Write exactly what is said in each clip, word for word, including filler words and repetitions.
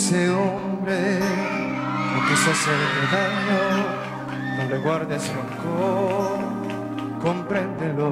Ese hombre no quiso hacerte daño, no le guardes rencor, compréndelo.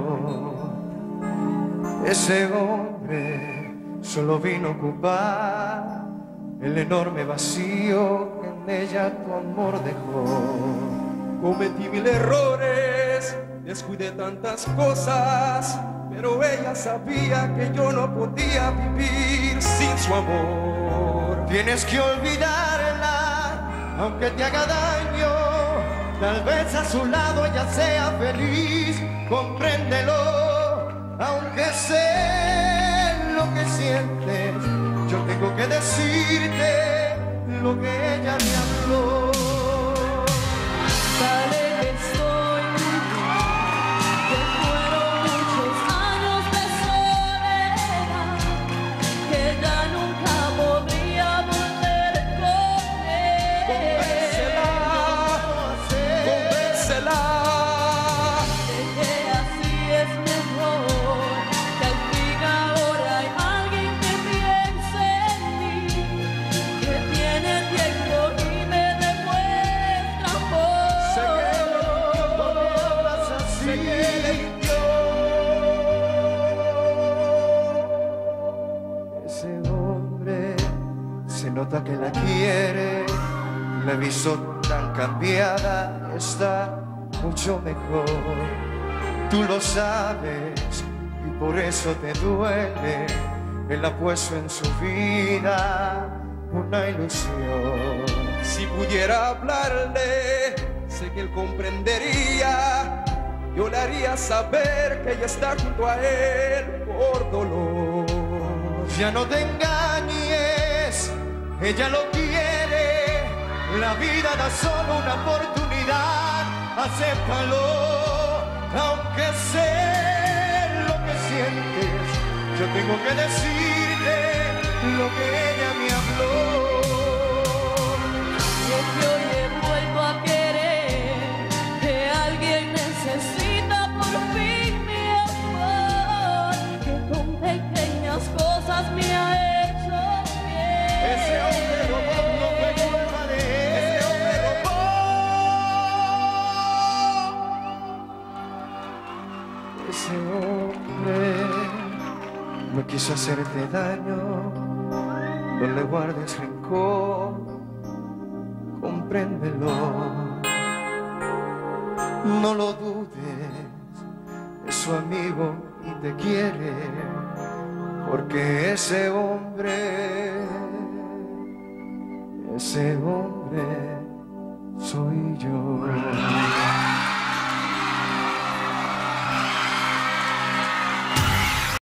Ese hombre solo vino a ocupar el enorme vacío que en ella tu amor dejó. Cometí mil errores, descuidé tantas cosas, pero ella sabía que yo no podía vivir sin su amor. Tienes que olvidarla, aunque te haga daño, tal vez a su lado ella sea feliz, compréndelo. Aunque sé lo que sientes, yo tengo que decirte lo que ella me habló. Sale que estoy muy bien, que fueron muchos años de soledad, que ya nunca podría volver con él. Convéncela, convéncela, De que así es mejor, que al fin ahora hay alguien que piense en mí, que tiene tiempo y me demuestra amor. Sé que no me hablas así, ese hombre se nota que la quiere, la he visto tan cambiada, está mucho mejor. Tú lo sabes y por eso te duele. Él ha puesto en su vida una ilusión. si pudiera hablarle, sé que él comprendería. Yo le haría saber que ella está junto a él por dolor. Ya no te engañes, ella lo quiere. La vida da solo una oportunidad, acéptalo. Aunque sé lo que sientes, yo tengo que decirte lo que ella me habló. Y es que hoy he vuelto a querer, que alguien necesita por fin mi amor, que con pequeñas cosas me ha hecho bien. Ese hombre robó, no fue culpa de él. Ese hombre robó. Ese hombre no quiso hacerte daño, no le guardes rencor, compréndelo. No lo dudes, es su amigo y te quiere, porque ese hombre, ese hombre soy